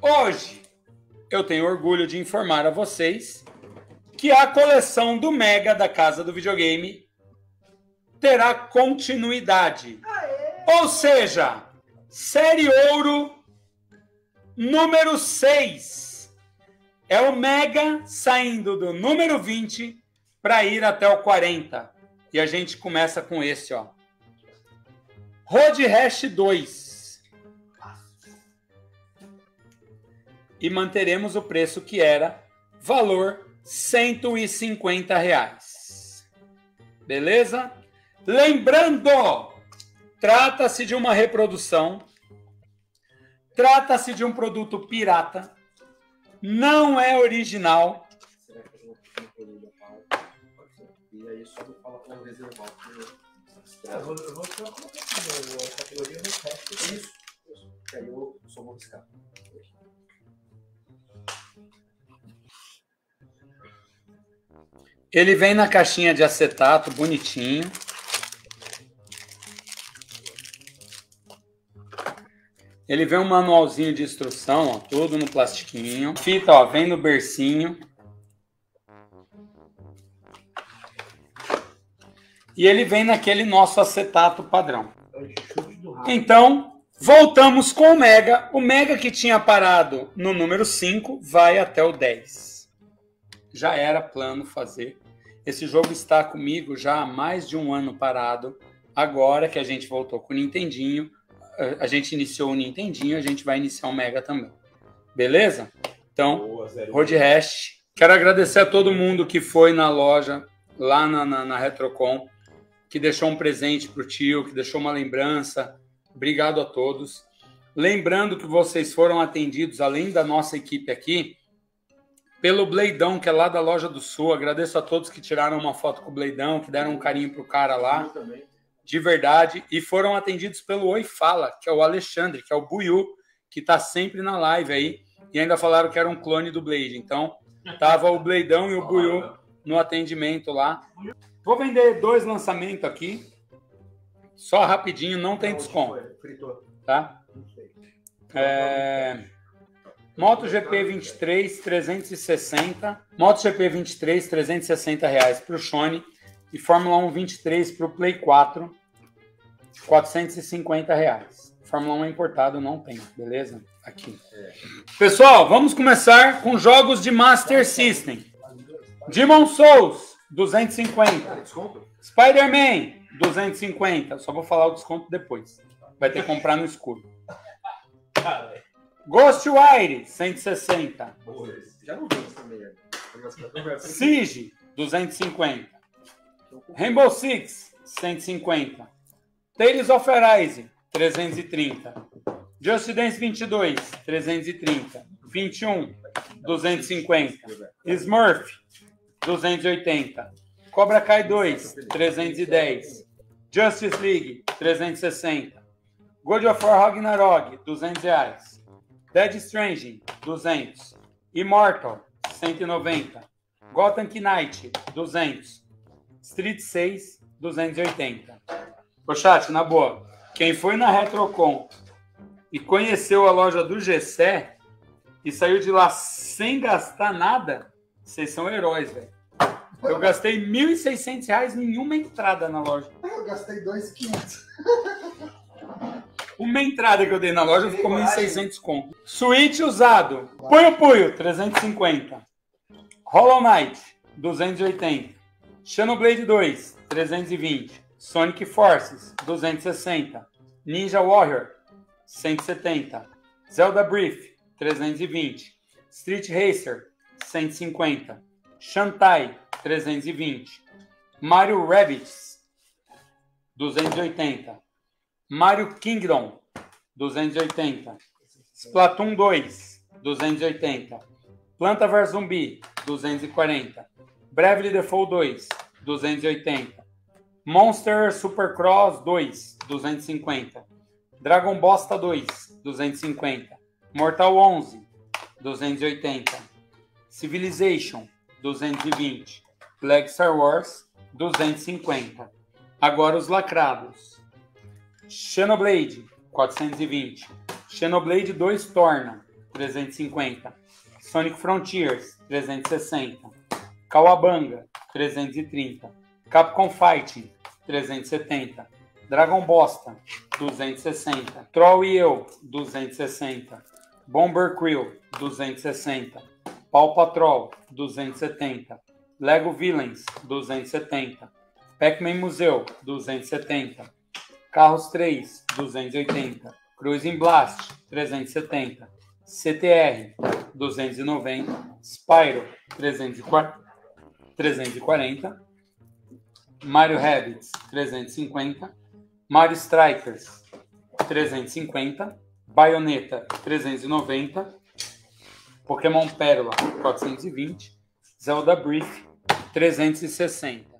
Hoje eu tenho orgulho de informar a vocês que a coleção do Mega da Casa do Videogame terá continuidade. Ou seja, série ouro número 6. É o Mega saindo do número 20 para ir até o 40. E a gente começa com esse, ó. Road Rash 2. E manteremos o preço que era, valor R$150. Beleza? Lembrando, trata-se de uma reprodução, trata-se de um produto pirata, não é original. Você vai fazer uma pequena coluna, e aí só não fala para reservar. Eu vou colocar a categoria no resto. Isso. Que aí eu só vou riscar. Ele vem na caixinha de acetato, bonitinho. Ele vem um manualzinho de instrução, ó, todo no plastiquinho. Fita, ó, vem no bercinho. E ele vem naquele nosso acetato padrão. Então, voltamos com o Mega. O Mega que tinha parado no número 5 vai até o 10. Já era plano fazer. Esse jogo está comigo já há mais de um ano parado. Agora que a gente voltou com o Nintendinho, a gente iniciou o Nintendinho, a gente vai iniciar o Mega também. Beleza? Então, Road Rash. Quero agradecer a todo mundo que foi na loja, lá na Retrocon, que deixou um presente para o tio, que deixou uma lembrança. Obrigado a todos. Lembrando que vocês foram atendidos, além da nossa equipe aqui, pelo Bleidão, que é lá da Loja do Sul. Agradeço a todos que tiraram uma foto com o Bleidão, que deram um carinho pro cara lá. De verdade. E foram atendidos pelo Oi Fala, que é o Alexandre, que é o Buiu, que tá sempre na live aí. E ainda falaram que era um clone do Blade. Então, tava o Bleidão e o Buiu no atendimento lá. Vou vender 2 lançamentos aqui. Só rapidinho, não tem desconto. Tá? MotoGP 23, 360. MotoGP 23, 360 reais para o Shone. E Fórmula 1 23 para o Play 4, 450 reais. Fórmula 1 é importado, não tem, beleza? Aqui. Pessoal, vamos começar com jogos de Master System. Demon Souls, 250. Spider-Man, 250. Só vou falar o desconto depois. Vai ter que comprar no escuro. Ghostwire, 160. Já não viu também. Siege, 250. Rainbow Six, 150. Tales of Arise, 330. Just Dance 22, 330. 21, 250. Smurf, 280. Cobra Kai 2, 310. Justice League, 360. God of War Ragnarok, 200 reais. Dead Stranding, 200. Immortal, 190. Gotham Knight, 200. Street 6, 280. Ô, chat, na boa, quem foi na Retrocon e conheceu a loja do Gessé e saiu de lá sem gastar nada, vocês são heróis, velho. Eu gastei R$1.600 em uma entrada na loja. Eu gastei 2.500. Uma entrada que eu dei na loja ficou 1.600 conto. Switch usado. Puyo, 350. Hollow Knight, 280. Xenoblade 2, 320. Sonic Forces, 260. Ninja Warrior, 170. Zelda Brief, 320. Street Racer, 150. Shantae, 320. Mario Rabbids, 280. Mario Kingdom, 280. Splatoon 2, 280. Planta vs Zumbi, 240. Bravely Default 2, 280. Monster Supercross 2, 250. Dragon Bosta 2, 250. Mortal 11, 280. Civilization, 220. Lego Star Wars, 250. Agora os lacrados. Xenoblade, 420. Xenoblade 2 Torna, 350. Sonic Frontiers, 360. Cowabunga, 330. Capcom Fighting, 370. Dragon Bosta, 260. Troll e Eu, 260. Bomber Crew, 260. Paw Patrol, 270. Lego Villains, 270. Pac-Man Museu, 270. Carros 3, 280. Cruising Blast, 370. CTR, 290. Spyro, 340. Mario Rabbids, 350. Mario Strikers, 350. Bayonetta, 390. Pokémon Pérola, 420. Zelda Brief, 360.